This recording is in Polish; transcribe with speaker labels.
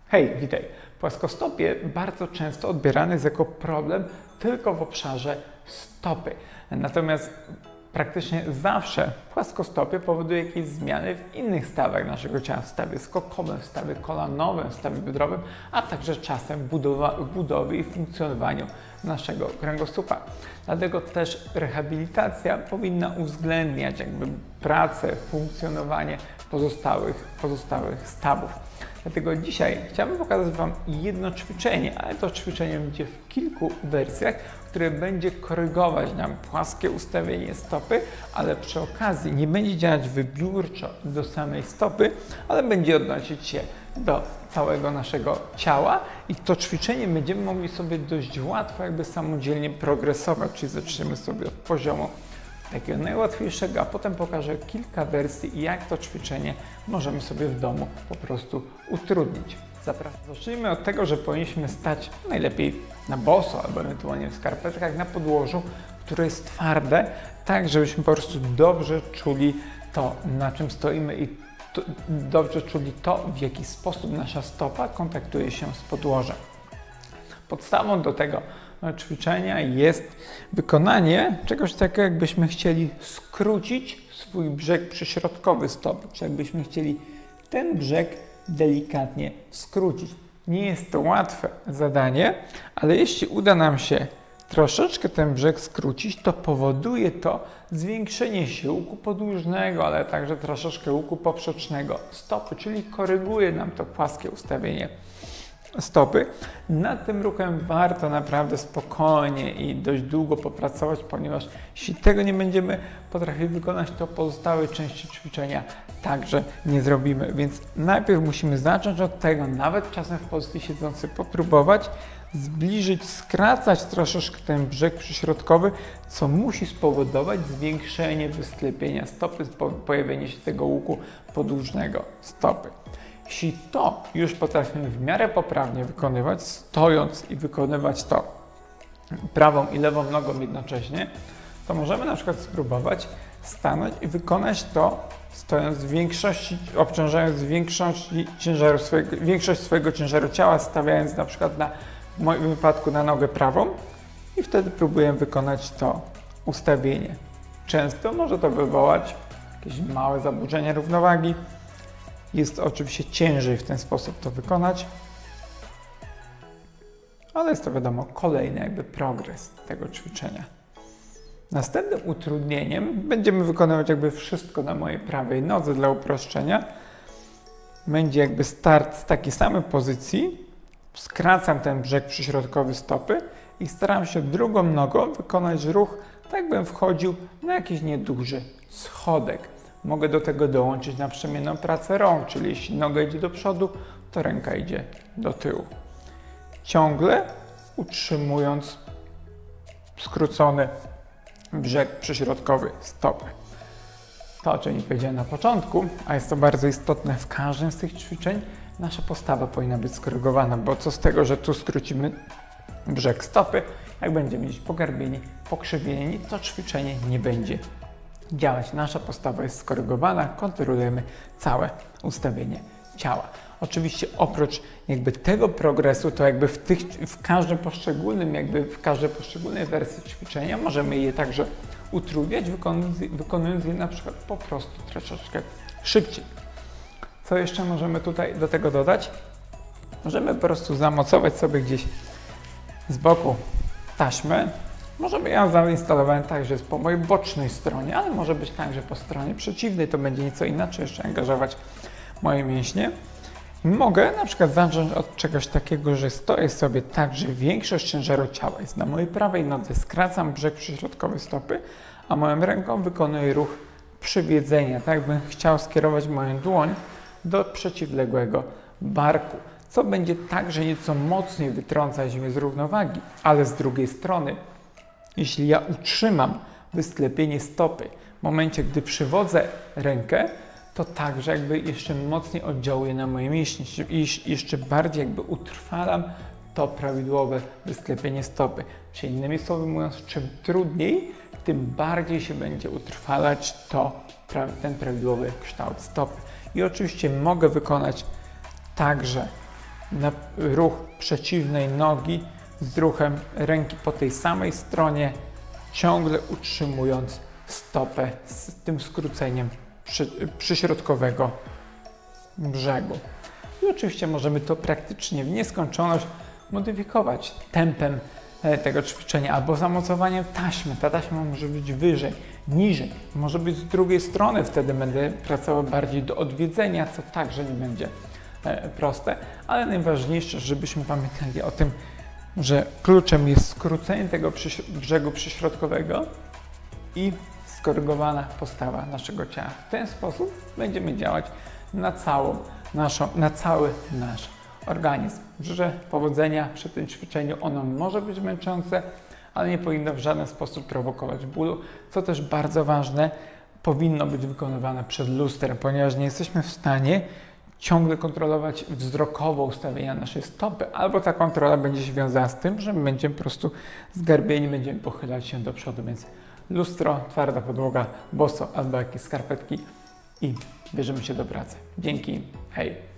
Speaker 1: Hej, witaj. Płaskostopie bardzo często odbierane jest jako problem tylko w obszarze stopy. Natomiast praktycznie zawsze płaskostopie powoduje jakieś zmiany w innych stawach naszego ciała, w stawie skokowym, w stawie kolanowym, w stawie biodrowym, a także czasem w budowie i funkcjonowaniu naszego kręgosłupa. Dlatego też rehabilitacja powinna uwzględniać pracę, funkcjonowanie pozostałych stawów. Dlatego dzisiaj chciałbym pokazać Wam jedno ćwiczenie, ale to ćwiczenie będzie w kilku wersjach, które będzie korygować nam płaskie ustawienie stopy, ale przy okazji nie będzie działać wybiórczo do samej stopy, ale będzie odnosić się do całego naszego ciała i to ćwiczenie będziemy mogli sobie dość łatwo samodzielnie progresować, czyli zaczniemy sobie od poziomu takiego najłatwiejszego, a potem pokażę kilka wersji, jak to ćwiczenie możemy sobie w domu po prostu utrudnić. Zapraszam. Zacznijmy od tego, że powinniśmy stać najlepiej na boso albo ewentualnie w skarpetkach na podłożu, które jest twarde, tak żebyśmy po prostu dobrze czuli to, na czym stoimy i dobrze czuli to, w jaki sposób nasza stopa kontaktuje się z podłożem. Podstawą do tego ćwiczenia jest wykonanie czegoś takiego, jakbyśmy chcieli skrócić swój brzeg przyśrodkowy stopy, czy jakbyśmy chcieli ten brzeg delikatnie skrócić. Nie jest to łatwe zadanie, ale jeśli uda nam się troszeczkę ten brzeg skrócić, to powoduje to zwiększenie się łuku podłużnego, ale także troszeczkę łuku poprzecznego stopy, czyli koryguje nam to płaskie ustawienie stopy. Nad tym ruchem warto naprawdę spokojnie i dość długo popracować, ponieważ jeśli tego nie będziemy potrafili wykonać, to pozostałe części ćwiczenia także nie zrobimy. Więc najpierw musimy zacząć od tego, nawet czasem w pozycji siedzącej popróbować zbliżyć, skracać troszeczkę ten brzeg przyśrodkowy, co musi spowodować zwiększenie wysklepienia stopy, pojawienie się tego łuku podłużnego stopy. Jeśli to już potrafimy w miarę poprawnie wykonywać, stojąc i wykonywać to prawą i lewą nogą jednocześnie, to możemy na przykład spróbować stanąć i wykonać to stojąc obciążając większość swojego ciężaru ciała, stawiając na przykład w moim wypadku na nogę prawą i wtedy próbuję wykonać to ustawienie. Często może to wywołać jakieś małe zaburzenia równowagi. Jest oczywiście ciężej w ten sposób to wykonać, ale jest to wiadomo kolejny progres tego ćwiczenia. Następnym utrudnieniem będziemy wykonywać wszystko na mojej prawej nodze dla uproszczenia. Będzie start z takiej samej pozycji, skracam ten brzeg przyśrodkowy stopy i staram się drugą nogą wykonać ruch, tak jakbym wchodził na jakiś nieduży schodek. Mogę do tego dołączyć naprzemienną pracę rąk, czyli jeśli noga idzie do przodu, to ręka idzie do tyłu. Ciągle utrzymując skrócony brzeg przyśrodkowy stopy. To, o czym nie powiedziałem na początku, a jest to bardzo istotne w każdym z tych ćwiczeń, nasza postawa powinna być skorygowana, bo co z tego, że tu skrócimy brzeg stopy, jak będziemy gdzieś pogarbieni, pokrzywieni, to ćwiczenie nie będzie działać. Nasza postawa jest skorygowana, kontrolujemy całe ustawienie ciała. Oczywiście oprócz tego progresu, to w każdej poszczególnej wersji ćwiczenia możemy je także utrudniać, wykonując je na przykład po prostu troszeczkę szybciej. Co jeszcze możemy tutaj do tego dodać? Możemy po prostu zamocować sobie gdzieś z boku taśmę. Możemy ją zainstalować tak, że jest po mojej bocznej stronie, ale może być także po stronie przeciwnej, to będzie nieco inaczej jeszcze angażować moje mięśnie. Mogę na przykład zacząć od czegoś takiego, że stoję sobie tak, że większość ciężaru ciała jest na mojej prawej nodze, skracam brzeg przyśrodkowy stopy, a moją ręką wykonuję ruch przywiedzenia, tak jakbym chciał skierować moją dłoń do przeciwległego barku, co będzie także nieco mocniej wytrącać mnie z równowagi, ale z drugiej strony, jeśli ja utrzymam wysklepienie stopy w momencie, gdy przywodzę rękę, to także jeszcze mocniej oddziałuje na moje mięśnie i jeszcze bardziej utrwalam to prawidłowe wysklepienie stopy. Czyli innymi słowy mówiąc, czym trudniej, tym bardziej się będzie utrwalać ten prawidłowy kształt stopy. I oczywiście mogę wykonać także na ruch przeciwnej nogi z ruchem ręki po tej samej stronie, ciągle utrzymując stopę z tym skróceniem przyśrodkowego brzegu. I oczywiście możemy to praktycznie w nieskończoność modyfikować tempem tego ćwiczenia albo zamocowaniem taśmy. Ta taśma może być wyżej, niżej, może być z drugiej strony, wtedy będę pracował bardziej do odwiedzenia, co także nie będzie proste, ale najważniejsze, żebyśmy pamiętali o tym, że kluczem jest skrócenie tego brzegu przyśrodkowego i skorygowana postawa naszego ciała. W ten sposób będziemy działać na cały nasz organizm. Życzę powodzenia przy tym ćwiczeniu. Ono może być męczące, ale nie powinno w żaden sposób prowokować bólu. Co też bardzo ważne, powinno być wykonywane przed lustrem, ponieważ nie jesteśmy w stanie ciągle kontrolować wzrokowo ustawienia naszej stopy, albo ta kontrola będzie się wiązała z tym, że będziemy po prostu zgarbieni, będziemy pochylać się do przodu, więc lustro, twarda podłoga, boso albo jakieś skarpetki i bierzemy się do pracy. Dzięki, hej!